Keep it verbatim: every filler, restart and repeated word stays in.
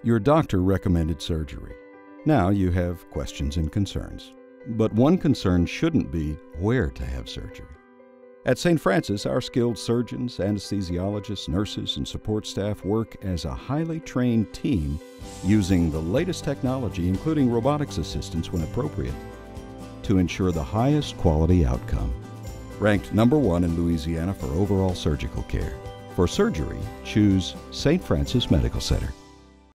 Your doctor recommended surgery. Now you have questions and concerns. But one concern shouldn't be where to have surgery. At Saint Francis, our skilled surgeons, anesthesiologists, nurses, and support staff work as a highly trained team using the latest technology, including robotics assistance when appropriate, to ensure the highest quality outcome. Ranked number one in Louisiana for overall surgical care. For surgery, choose Saint Francis Medical Center.